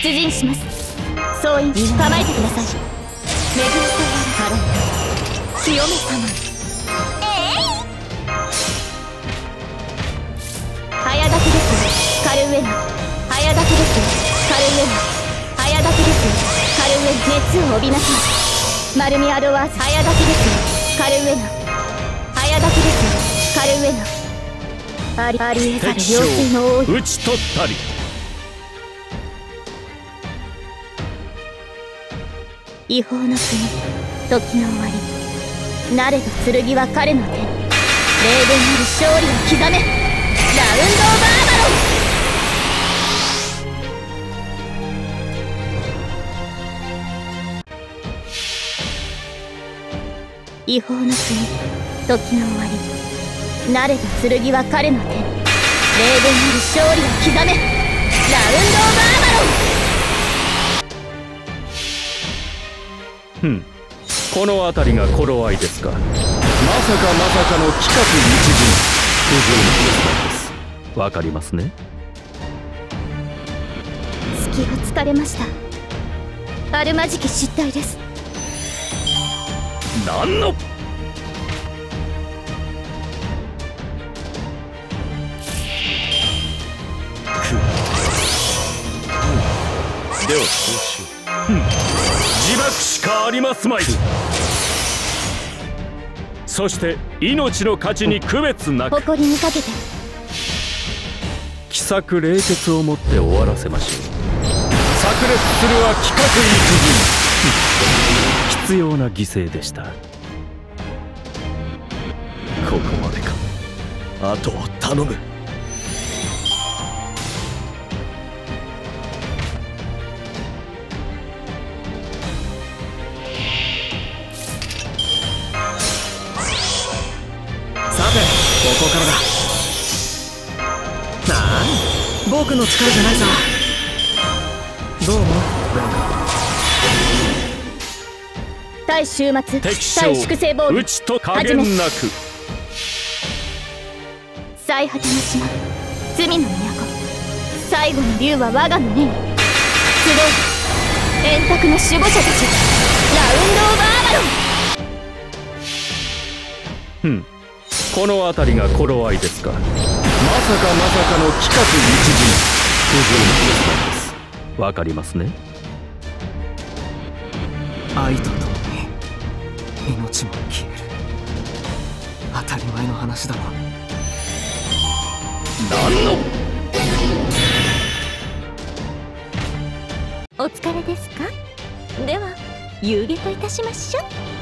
出陣します。総員構えてください。めぐるさら清め様。早炊きですカルウェナ。早炊きですカルウェナ。早炊きですカルウェナ。熱を帯びなさい。丸みアドワース。早炊きですカルウェナ。早炊きですカルウェナ。ありえざる妖精の王位討ち取ったり。 違法の国、時の終わり。なれど剣は彼の手。霊殿なる勝利を刻め。ラウンド・オブ・アーバロン。違法の国、時の終わり。なれど剣は彼の手。霊殿なる勝利を刻め。ラウンド・オブ・アーバロン。 この辺りが頃合いですか。まさかの企画日陣。不条の決断です。わかりますね。 隙を突かれました。あるまじき失態です。 何のではそうしよう。自爆しかありますまい。そして命の価値に区別なく誇りにかけて奇策冷徹をもって終わらせましょう。炸裂するは企画一陣。必要な犠牲でした。ここまでか。あとを頼む。 さて、ここからだ。なあ、僕の力じゃないさ。どう思う？ 対終末、 敵将対粛清防御。 打ちと加減なく。 最果ての島、罪の都。最後の竜は我が胸に。集う円卓の守護者たち。ラウンド・オブ・アーバロン。 この辺りが頃合いですか。まさかの企画一陣。不条の決断です。わかりますね。 愛とともに命も消える。当たり前の話だろ。 何のお疲れですか。では遊戯といたしましょう。